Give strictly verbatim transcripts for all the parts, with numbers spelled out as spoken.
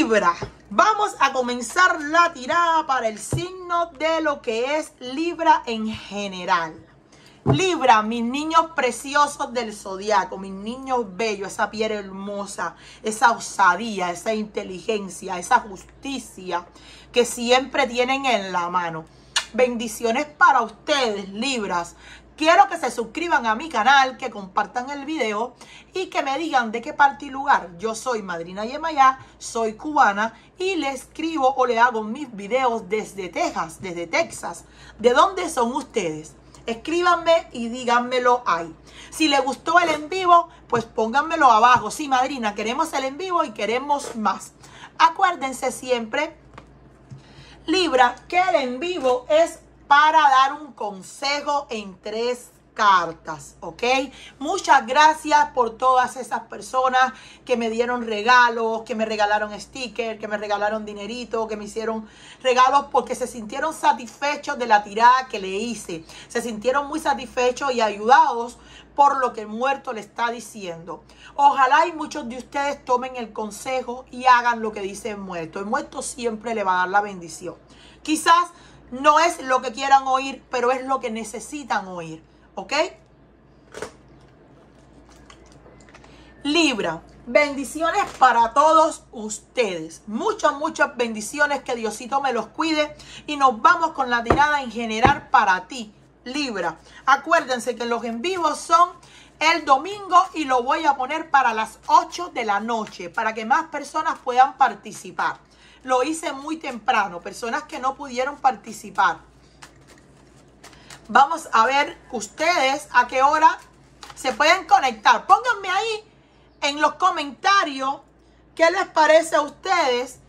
Libra, vamos a comenzar la tirada para el signo de lo que es Libra en general. Libra, mis niños preciosos del zodiaco, mis niños bellos, esa piel hermosa, esa osadía, esa inteligencia, esa justicia que siempre tienen en la mano. Bendiciones para ustedes, Libras. Quiero que se suscriban a mi canal, que compartan el video y que me digan de qué parte y lugar. Yo soy Madrina Yemayá, soy cubana y le escribo o le hago mis videos desde Texas, desde Texas. ¿De dónde son ustedes? Escríbanme y díganmelo ahí. Si les gustó el en vivo, pues pónganmelo abajo. Sí, madrina, queremos el en vivo y queremos más. Acuérdense siempre, Libra, que el en vivo es para dar un consejo en tres cartas, ¿ok? Muchas gracias por todas esas personas que me dieron regalos, que me regalaron stickers, que me regalaron dinerito, que me hicieron regalos porque se sintieron satisfechos de la tirada que le hice. Se sintieron muy satisfechos y ayudados por lo que el muerto le está diciendo. Ojalá y muchos de ustedes tomen el consejo y hagan lo que dice el muerto. El muerto siempre le va a dar la bendición. Quizás no es lo que quieran oír, pero es lo que necesitan oír, ¿ok? Libra, bendiciones para todos ustedes. Muchas, muchas bendiciones, que Diosito me los cuide. Y nos vamos con la tirada en general para ti, Libra. Acuérdense que los en vivos son el domingo y lo voy a poner para las ocho de la noche, para que más personas puedan participar. Lo hice muy temprano, personas que no pudieron participar. Vamos a ver ustedes a qué hora se pueden conectar. Pónganme ahí en los comentarios qué les parece a ustedes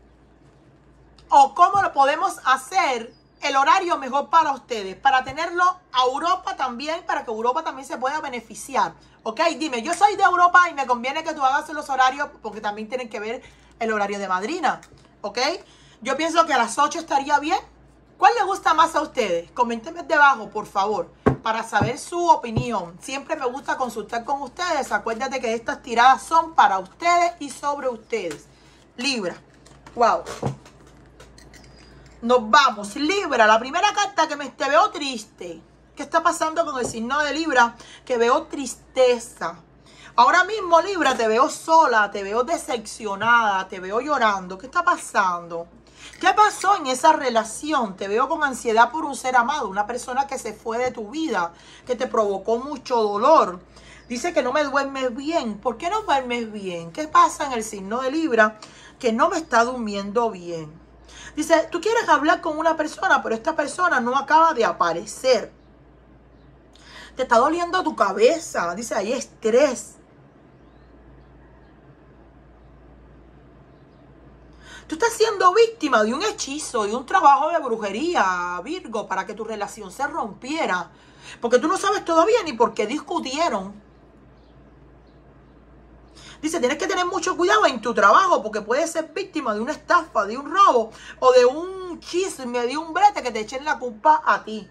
o cómo lo podemos hacer el horario mejor para ustedes, para tenerlo a Europa también, para que Europa también se pueda beneficiar. Ok, dime, yo soy de Europa y me conviene que tú hagas los horarios porque también tienen que ver el horario de madrina. ¿Ok? Yo pienso que a las ocho estaría bien. ¿Cuál le gusta más a ustedes? Coméntenme debajo, por favor, para saber su opinión. Siempre me gusta consultar con ustedes. Acuérdate que estas tiradas son para ustedes y sobre ustedes. Libra. Wow. Nos vamos. Libra, la primera carta que me te veo triste. ¿Qué está pasando con el signo de Libra? Que veo tristeza. Ahora mismo, Libra, te veo sola, te veo decepcionada, te veo llorando. ¿Qué está pasando? ¿Qué pasó en esa relación? Te veo con ansiedad por un ser amado, una persona que se fue de tu vida, que te provocó mucho dolor. Dice que no me duermes bien. ¿Por qué no duermes bien? ¿Qué pasa en el signo de Libra? Que no me está durmiendo bien. Dice, tú quieres hablar con una persona, pero esta persona no acaba de aparecer. Te está doliendo tu cabeza. Dice, hay estrés. Tú estás siendo víctima de un hechizo, de un trabajo de brujería, Virgo, para que tu relación se rompiera. Porque tú no sabes todavía ni por qué discutieron. Dice, tienes que tener mucho cuidado en tu trabajo porque puedes ser víctima de una estafa, de un robo o de un chisme, de un brete que te echen la culpa a ti.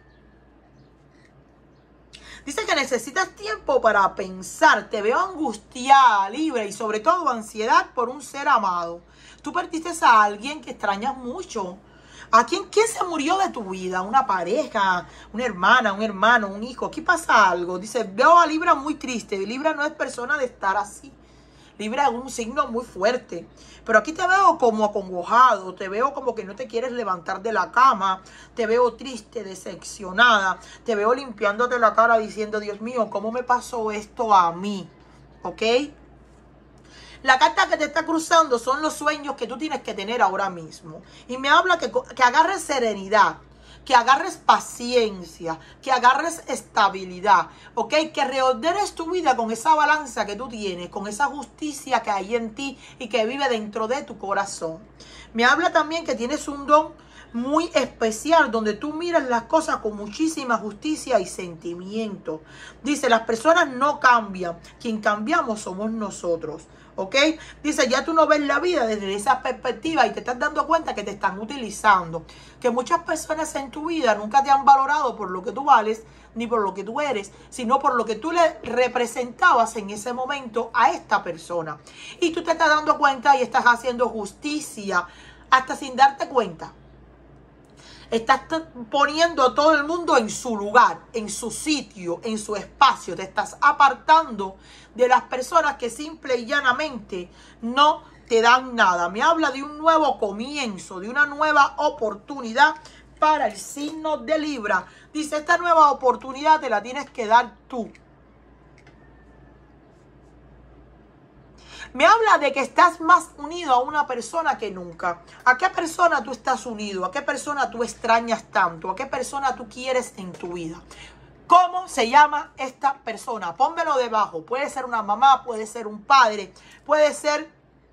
Dice que necesitas tiempo para pensar. Te veo angustiada, Libra, y sobre todo ansiedad por un ser amado. Tú perdiste a alguien que extrañas mucho. ¿A quién, quién se murió de tu vida? Una pareja, una hermana, un hermano, un hijo. Aquí pasa algo. Dice, veo a Libra muy triste. Libra no es persona de estar así. Libra es un signo muy fuerte. Pero aquí te veo como acongojado. Te veo como que no te quieres levantar de la cama. Te veo triste, decepcionada. Te veo limpiándote la cara diciendo, Dios mío, ¿cómo me pasó esto a mí? ¿Ok? La carta que te está cruzando son los sueños que tú tienes que tener ahora mismo. Y me habla que, que agarres serenidad, que agarres paciencia, que agarres estabilidad, ¿ok? Que reordenes tu vida con esa balanza que tú tienes, con esa justicia que hay en ti y que vive dentro de tu corazón. Me habla también que tienes un don muy especial, donde tú miras las cosas con muchísima justicia y sentimiento. Dice, las personas no cambian, quien cambiamos somos nosotros. ¿Ok? Dice, ya tú no ves la vida desde esa perspectiva y te estás dando cuenta que te están utilizando. Que muchas personas en tu vida nunca te han valorado por lo que tú vales, ni por lo que tú eres, sino por lo que tú le representabas en ese momento a esta persona. Y tú te estás dando cuenta y estás haciendo justicia hasta sin darte cuenta. Estás poniendo a todo el mundo en su lugar, en su sitio, en su espacio. Te estás apartando de las personas que simple y llanamente no te dan nada. Me habla de un nuevo comienzo, de una nueva oportunidad para el signo de Libra. Dice, esta nueva oportunidad te la tienes que dar tú. Me habla de que estás más unido a una persona que nunca. ¿A qué persona tú estás unido? ¿A qué persona tú extrañas tanto? ¿A qué persona tú quieres en tu vida? ¿Cómo se llama esta persona? Pónmelo debajo. Puede ser una mamá, puede ser un padre, puede ser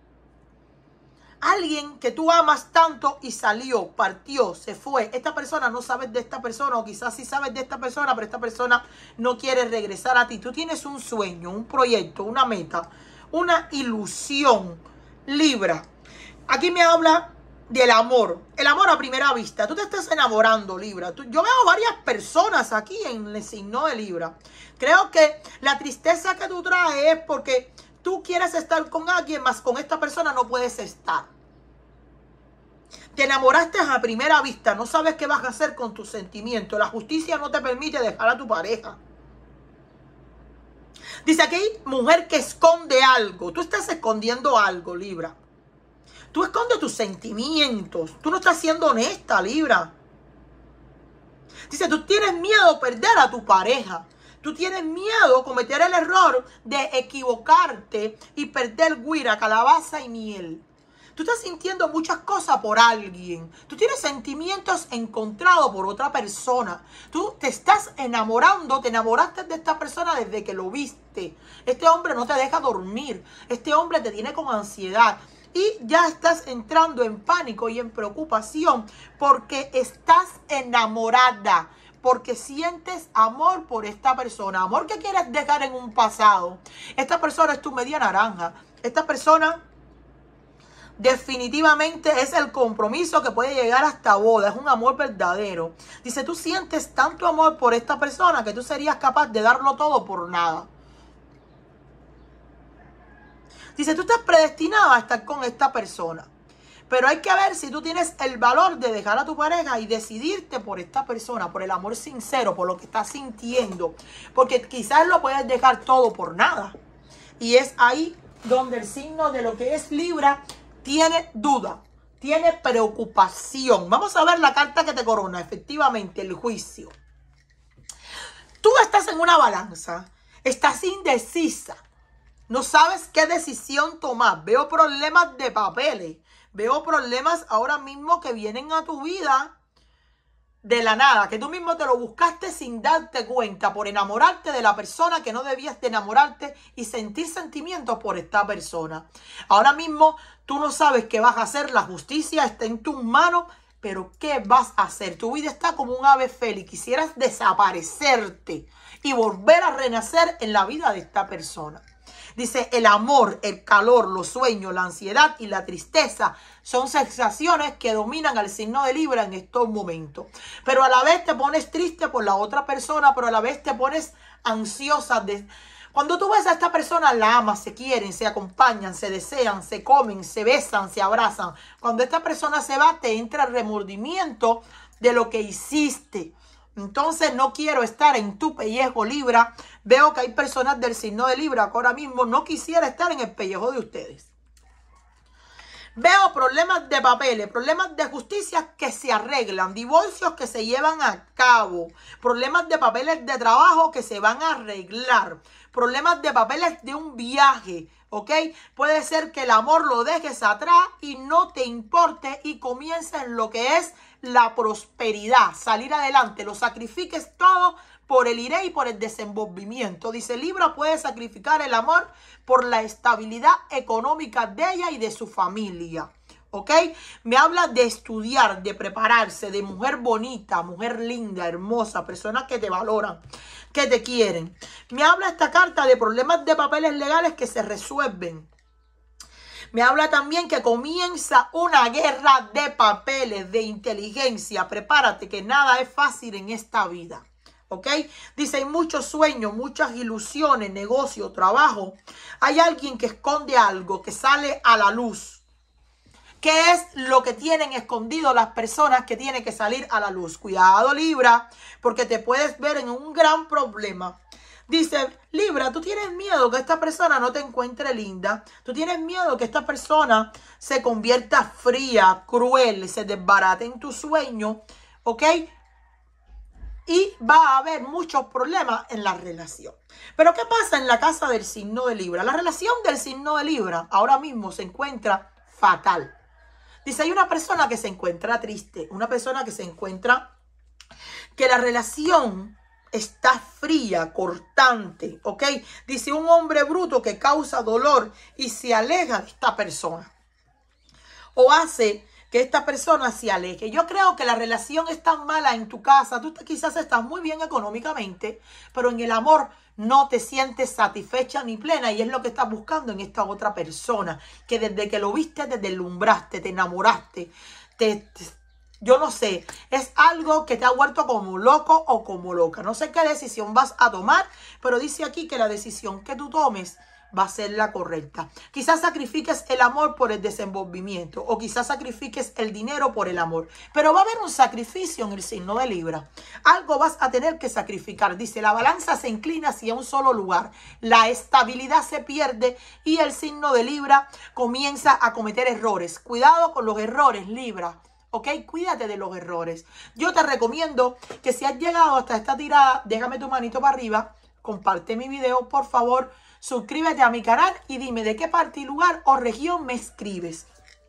alguien que tú amas tanto y salió, partió, se fue. Esta persona no sabes de esta persona, o quizás sí sabes de esta persona, pero esta persona no quiere regresar a ti. Tú tienes un sueño, un proyecto, una meta, una ilusión, Libra. Aquí me habla del amor, el amor a primera vista. Tú te estás enamorando, Libra. Tú, yo veo varias personas aquí en el signo de Libra. Creo que la tristeza que tú traes es porque tú quieres estar con alguien, más con esta persona no puedes estar. Te enamoraste a primera vista, no sabes qué vas a hacer con tus sentimientos. La justicia no te permite dejar a tu pareja. Dice aquí, mujer que esconde algo. Tú estás escondiendo algo, Libra. Tú escondes tus sentimientos. Tú no estás siendo honesta, Libra. Dice, tú tienes miedo a perder a tu pareja. Tú tienes miedo a cometer el error de equivocarte y perder guira, calabaza y miel. Tú estás sintiendo muchas cosas por alguien. Tú tienes sentimientos encontrados por otra persona. Tú te estás enamorando, te enamoraste de esta persona desde que lo viste. Este hombre no te deja dormir. Este hombre te tiene con ansiedad. Y ya estás entrando en pánico y en preocupación porque estás enamorada. Porque sientes amor por esta persona. Amor que quieres dejar en un pasado. Esta persona es tu media naranja. Esta persona definitivamente es el compromiso que puede llegar hasta boda. Es un amor verdadero. Dice, tú sientes tanto amor por esta persona que tú serías capaz de darlo todo por nada. Dice, tú estás predestinado a estar con esta persona. Pero hay que ver si tú tienes el valor de dejar a tu pareja y decidirte por esta persona, por el amor sincero, por lo que estás sintiendo. Porque quizás lo puedes dejar todo por nada. Y es ahí donde el signo de lo que es Libra tiene duda, tiene preocupación. Vamos a ver la carta que te corona, efectivamente, el juicio. Tú estás en una balanza, estás indecisa, no sabes qué decisión tomar. Veo problemas de papeles, veo problemas ahora mismo que vienen a tu vida de la nada, que tú mismo te lo buscaste sin darte cuenta, por enamorarte de la persona que no debías de enamorarte y sentir sentimientos por esta persona. Ahora mismo tú no sabes qué vas a hacer, la justicia está en tus manos, pero ¿qué vas a hacer? Tu vida está como un ave fénix, quisieras desaparecerte y volver a renacer en la vida de esta persona. Dice, el amor, el calor, los sueños, la ansiedad y la tristeza son sensaciones que dominan al signo de Libra en estos momentos. Pero a la vez te pones triste por la otra persona, pero a la vez te pones ansiosa. De... Cuando tú ves a esta persona, la amas, se quieren, se acompañan, se desean, se comen, se besan, se abrazan. Cuando esta persona se va, te entra el remordimiento de lo que hiciste. Entonces no quiero estar en tu pellejo, Libra. Veo que hay personas del signo de Libra que ahora mismo no quisiera estar en el pellejo de ustedes. Veo problemas de papeles, problemas de justicia que se arreglan, divorcios que se llevan a cabo, problemas de papeles de trabajo que se van a arreglar, problemas de papeles de un viaje, ¿ok? Puede ser que el amor lo dejes atrás y no te importe y comiences en lo que es la prosperidad, salir adelante, lo sacrifiques todo por el iré y por el desenvolvimiento. Dice, Libra puede sacrificar el amor por la estabilidad económica de ella y de su familia, ¿ok? Me habla de estudiar, de prepararse, de mujer bonita, mujer linda, hermosa, personas que te valoran, que te quieren. Me habla esta carta de problemas de papeles legales que se resuelven. Me habla también que comienza una guerra de papeles, de inteligencia. Prepárate que nada es fácil en esta vida. ¿Ok? Dice, hay muchos sueños, muchas ilusiones, negocio, trabajo. Hay alguien que esconde algo, que sale a la luz. ¿Qué es lo que tienen escondido las personas que tienen que salir a la luz? Cuidado, Libra, porque te puedes ver en un gran problema. Dice, Libra, tú tienes miedo que esta persona no te encuentre linda. Tú tienes miedo que esta persona se convierta fría, cruel, se desbarate en tu sueño, ¿ok? Y va a haber muchos problemas en la relación. Pero ¿qué pasa en la casa del signo de Libra? La relación del signo de Libra ahora mismo se encuentra fatal. Dice, hay una persona que se encuentra triste, una persona que se encuentra que la relación está fría, cortante, ¿ok? Dice, un hombre bruto que causa dolor y se aleja de esta persona. O hace que esta persona se aleje. Yo creo que la relación es tan mala en tu casa. Tú quizás estás muy bien económicamente, pero en el amor no te sientes satisfecha ni plena. Y es lo que estás buscando en esta otra persona. Que desde que lo viste, te deslumbraste, te enamoraste, te... te Yo no sé, es algo que te ha vuelto como loco o como loca. No sé qué decisión vas a tomar, pero dice aquí que la decisión que tú tomes va a ser la correcta. Quizás sacrifiques el amor por el desenvolvimiento o quizás sacrifiques el dinero por el amor. Pero va a haber un sacrificio en el signo de Libra. Algo vas a tener que sacrificar. Dice, la balanza se inclina hacia un solo lugar. La estabilidad se pierde y el signo de Libra comienza a cometer errores. Cuidado con los errores, Libra. ¿Ok? Cuídate de los errores. Yo te recomiendo que si has llegado hasta esta tirada, déjame tu manito para arriba, comparte mi video, por favor, suscríbete a mi canal y dime de qué parte y lugar o región me escribes.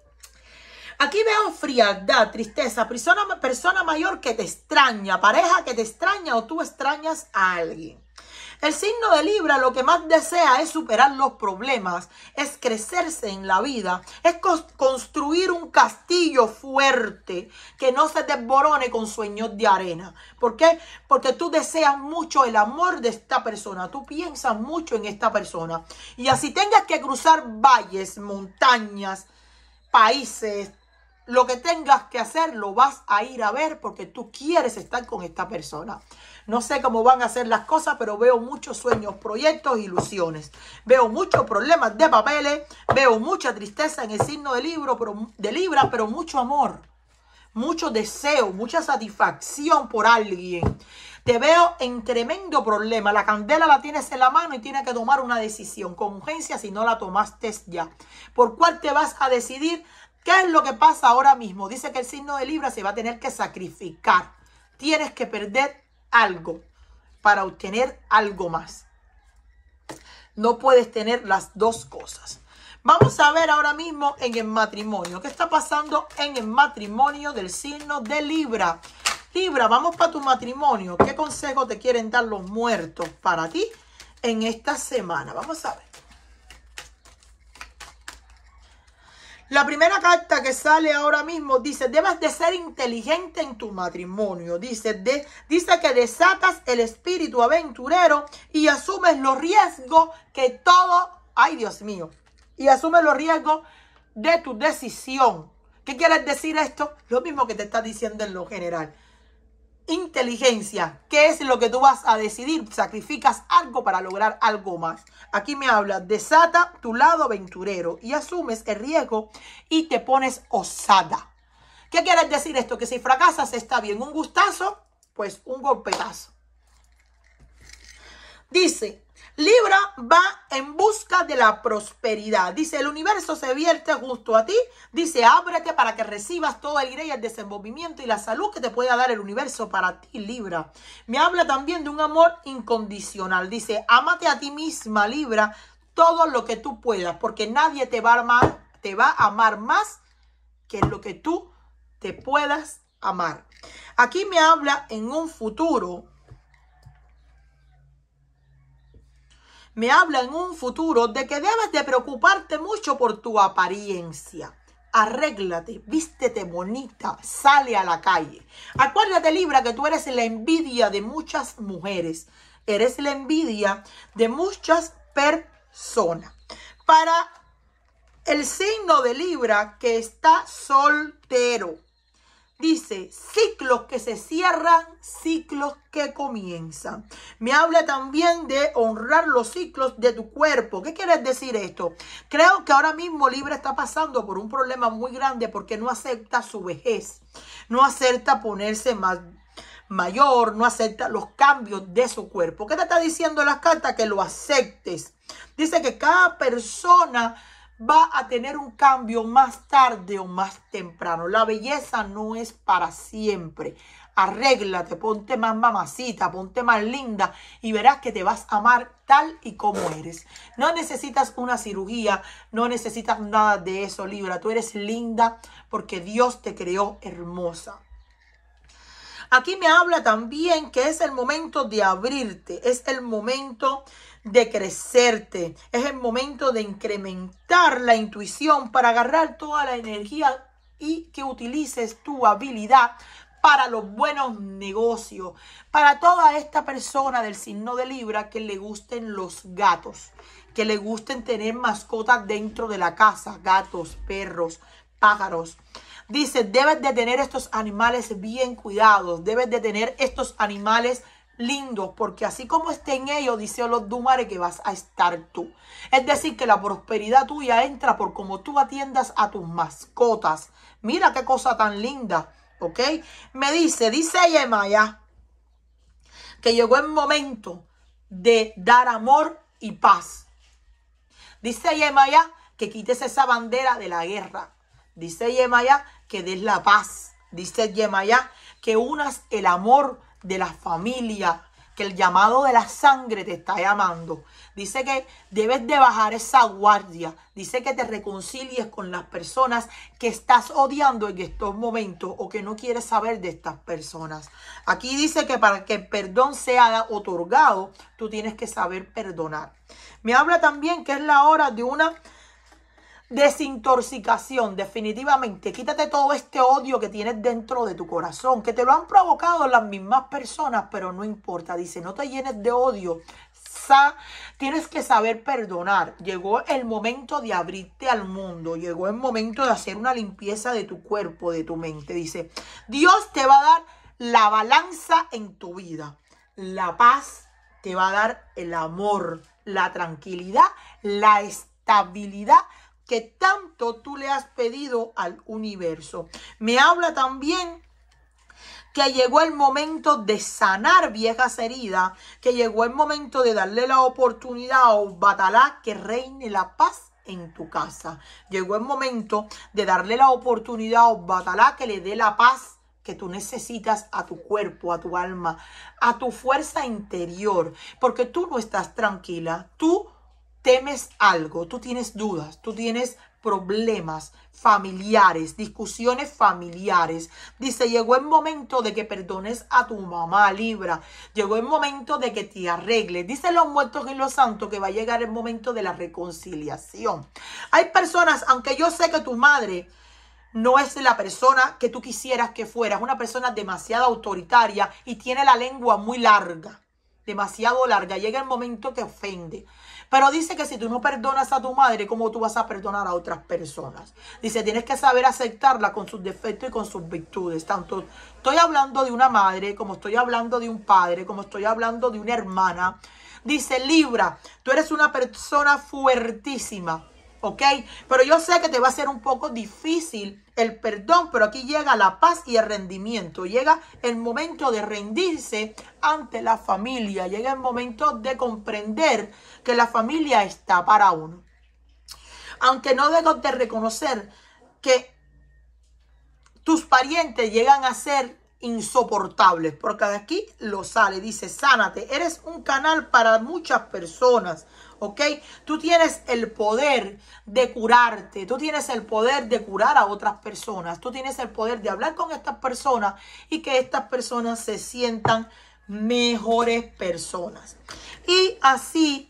Aquí veo frialdad, tristeza, persona, persona mayor que te extraña, pareja que te extraña o tú extrañas a alguien. El signo de Libra lo que más desea es superar los problemas, es crecerse en la vida, es construir un castillo fuerte que no se desborone con sueños de arena. ¿Por qué? Porque tú deseas mucho el amor de esta persona, tú piensas mucho en esta persona. Y así tengas que cruzar valles, montañas, países, lo que tengas que hacer lo vas a ir a ver porque tú quieres estar con esta persona. No sé cómo van a ser las cosas, pero veo muchos sueños, proyectos, ilusiones. Veo muchos problemas de papeles, veo mucha tristeza en el signo de, libro, pero, de Libra, pero mucho amor, mucho deseo, mucha satisfacción por alguien. Te veo en tremendo problema. La candela la tienes en la mano y tienes que tomar una decisión con urgencia si no la tomaste ya. ¿Por cuál te vas a decidir? ¿Qué es lo que pasa ahora mismo? Dice que el signo de Libra se va a tener que sacrificar. Tienes que perder algo para obtener algo más. No puedes tener las dos cosas. Vamos a ver ahora mismo en el matrimonio. ¿Qué está pasando en el matrimonio del signo de Libra? Libra, vamos para tu matrimonio. ¿Qué consejo te quieren dar los muertos para ti en esta semana? Vamos a ver. La primera carta que sale ahora mismo dice, debes de ser inteligente en tu matrimonio. Dice, de, dice que desatas el espíritu aventurero y asumes los riesgos que todo, ay Dios mío, y asumes los riesgos de tu decisión. ¿Qué quiere decir esto? Lo mismo que te está diciendo en lo general. Inteligencia, ¿qué es lo que tú vas a decidir? Sacrificas algo para lograr algo más. Aquí me habla, desata tu lado aventurero y asumes el riesgo y te pones osada. ¿Qué quiere decir esto? Que si fracasas está bien, un gustazo, pues un golpetazo. Dice, Libra va en busca de la prosperidad. Dice, el universo se vierte justo a ti. Dice, ábrete para que recibas todo el aire y el desenvolvimiento y la salud que te pueda dar el universo para ti, Libra. Me habla también de un amor incondicional. Dice, ámate a ti misma, Libra, todo lo que tú puedas, porque nadie te va a amar, te va a amar más que lo que tú te puedas amar. Aquí me habla en un futuro. Me habla en un futuro de que debes de preocuparte mucho por tu apariencia. arréglate, vístete bonita, sale a la calle. Acuérdate, Libra, que tú eres la envidia de muchas mujeres. Eres la envidia de muchas personas. Para el signo de Libra que está soltero, dice, ciclos que se cierran, ciclos que comienzan. Me habla también de honrar los ciclos de tu cuerpo. ¿Qué quiere decir esto? Creo que ahora mismo Libra está pasando por un problema muy grande porque no acepta su vejez. No acepta ponerse más mayor, no acepta los cambios de su cuerpo. ¿Qué te está diciendo las cartas? Que lo aceptes. Dice que cada persona va a tener un cambio más tarde o más temprano. La belleza no es para siempre. Arréglate, ponte más mamacita, ponte más linda y verás que te vas a amar tal y como eres. No necesitas una cirugía, no necesitas nada de eso, Libra. Tú eres linda porque Dios te creó hermosa. Aquí me habla también que es el momento de abrirte, es el momento de crecerte, es el momento de incrementar la intuición para agarrar toda la energía y que utilices tu habilidad para los buenos negocios, para toda esta persona del signo de Libra que le gusten los gatos, que le gusten tener mascotas dentro de la casa, gatos, perros, pájaros. Dice, debes de tener estos animales bien cuidados, debes de tener estos animales lindos, porque así como estén ellos, dice los Dumares, que vas a estar tú. Es decir, que la prosperidad tuya entra por cómo tú atiendas a tus mascotas. Mira qué cosa tan linda, ¿ok? Me dice, dice Yemaya, que llegó el momento de dar amor y paz. Dice Yemaya que quites esa bandera de la guerra. Dice Yemaya que des la paz. Dice Yemaya que unas el amor de la familia, que el llamado de la sangre te está llamando. Dice que debes de bajar esa guardia. Dice que te reconcilies con las personas que estás odiando en estos momentos o que no quieres saber de estas personas. Aquí dice que para que el perdón sea otorgado, tú tienes que saber perdonar. Me habla también que es la hora de una desintoxicación, definitivamente. Quítate todo este odio que tienes dentro de tu corazón, que te lo han provocado las mismas personas, pero no importa. Dice, no te llenes de odio. Sa tienes que saber perdonar. Llegó el momento de abrirte al mundo. Llegó el momento de hacer una limpieza de tu cuerpo, de tu mente. Dice, Dios te va a dar la balanza en tu vida. La paz te va a dar el amor, la tranquilidad, la estabilidad que tanto tú le has pedido al universo. Me habla también que llegó el momento de sanar viejas heridas, que llegó el momento de darle la oportunidad a Batalá que reine la paz en tu casa. Llegó el momento de darle la oportunidad a Batalá que le dé la paz que tú necesitas a tu cuerpo, a tu alma, a tu fuerza interior, porque tú no estás tranquila, tú temes algo, tú tienes dudas, tú tienes problemas familiares, discusiones familiares. Dice, llegó el momento de que perdones a tu mamá, Libra. Llegó el momento de que te arregles. Dicen los muertos y los santos que va a llegar el momento de la reconciliación. Hay personas, aunque yo sé que tu madre no es la persona que tú quisieras que fuera, es una persona demasiado autoritaria y tiene la lengua muy larga, demasiado larga. Llega el momento que ofende. Pero dice que si tú no perdonas a tu madre, ¿cómo tú vas a perdonar a otras personas? Dice, tienes que saber aceptarla con sus defectos y con sus virtudes. Tanto estoy hablando de una madre, como estoy hablando de un padre, como estoy hablando de una hermana. Dice, Libra, tú eres una persona fuertísima, ¿ok? Pero yo sé que te va a ser un poco difícil el perdón, pero aquí llega la paz y el rendimiento. Llega el momento de rendirse ante la familia. Llega el momento de comprender que la familia está para uno. Aunque no dejo de reconocer que tus parientes llegan a ser insoportables, porque de aquí lo sale, dice, sánate, eres un canal para muchas personas, ¿ok? Tú tienes el poder de curarte, tú tienes el poder de curar a otras personas, tú tienes el poder de hablar con estas personas y que estas personas se sientan mejores personas. Y así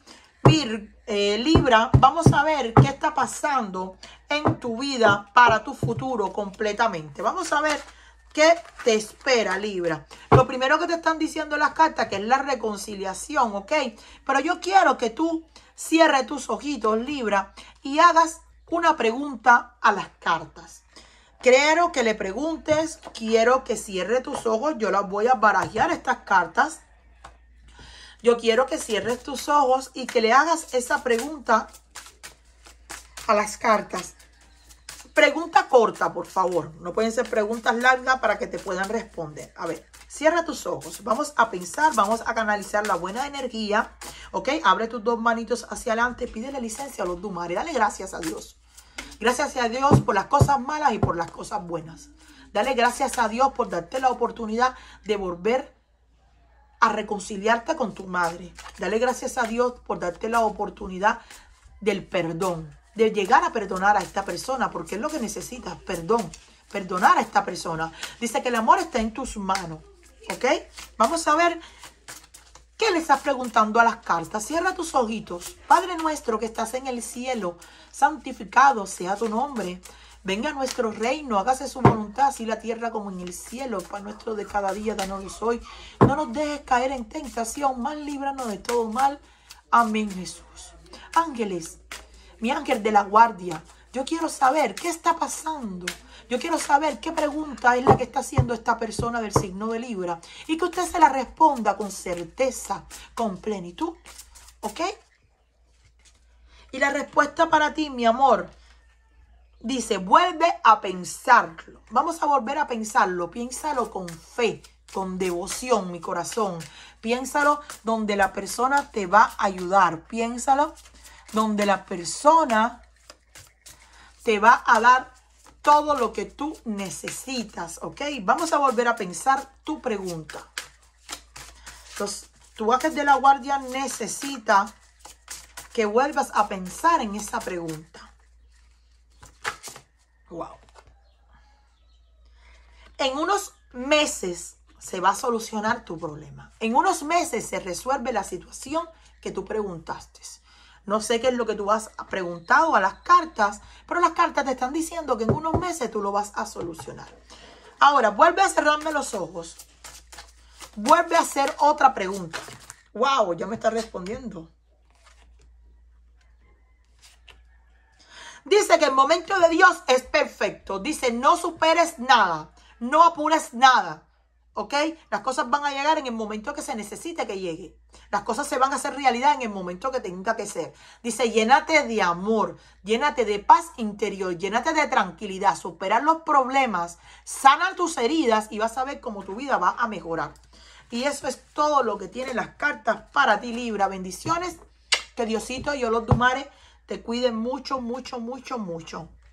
Vir, eh, Libra, vamos a ver qué está pasando en tu vida para tu futuro completamente. Vamos a ver qué te espera, Libra. Lo primero que te están diciendo las cartas, que es la reconciliación, ¿ok? Pero yo quiero que tú cierres tus ojitos, Libra, y hagas una pregunta a las cartas. Quiero que le preguntes, quiero que cierres tus ojos. Yo las voy a barajear estas cartas. Yo quiero que cierres tus ojos y que le hagas esa pregunta a las cartas. Pregunta corta, por favor. No pueden ser preguntas largas para que te puedan responder. A ver, cierra tus ojos. Vamos a pensar, vamos a canalizar la buena energía. ¿Ok? Abre tus dos manitos hacia adelante. Pídele licencia a los Dumares. Dale gracias a Dios. Gracias a Dios por las cosas malas y por las cosas buenas. Dale gracias a Dios por darte la oportunidad de volver a reconciliarte con tu madre. Dale gracias a Dios por darte la oportunidad del perdón, de llegar a perdonar a esta persona, porque es lo que necesitas, perdón, perdonar a esta persona. Dice que el amor está en tus manos, ¿ok? Vamos a ver qué le estás preguntando a las cartas. Cierra tus ojitos. Padre nuestro que estás en el cielo, santificado sea tu nombre. Venga a nuestro reino, hágase su voluntad, así la tierra como en el cielo. Pan nuestro de cada día, danos hoy. No nos dejes caer en tentación, más líbranos de todo mal. Amén, Jesús. Ángeles, mi ángel de la guardia, yo quiero saber qué está pasando. Yo quiero saber qué pregunta es la que está haciendo esta persona del signo de Libra. Y que usted se la responda con certeza, con plenitud. ¿Ok? Y la respuesta para ti, mi amor, dice, vuelve a pensarlo. Vamos a volver a pensarlo. Piénsalo con fe, con devoción, mi corazón. Piénsalo donde la persona te va a ayudar. Piénsalo donde la persona te va a dar todo lo que tú necesitas. ¿Ok? Vamos a volver a pensar tu pregunta. Entonces, tu ángel de la guardia necesita que vuelvas a pensar en esa pregunta. Wow. En unos meses se va a solucionar tu problema. En unos meses se resuelve la situación que tú preguntaste. No sé qué es lo que tú has preguntado a las cartas, pero las cartas te están diciendo que en unos meses tú lo vas a solucionar. Ahora, vuelve a cerrarme los ojos. Vuelve a hacer otra pregunta. Wow, ya me está respondiendo. Dice que el momento de Dios es perfecto. Dice, no superes nada. No apures nada. ¿Ok? Las cosas van a llegar en el momento que se necesite que llegue. Las cosas se van a hacer realidad en el momento que tenga que ser. Dice, llénate de amor. Llénate de paz interior. Llénate de tranquilidad. Superar los problemas. Sana tus heridas y vas a ver cómo tu vida va a mejorar. Y eso es todo lo que tienen las cartas para ti, Libra. Bendiciones. Que Diosito y Olodumare te cuiden mucho, mucho, mucho, mucho.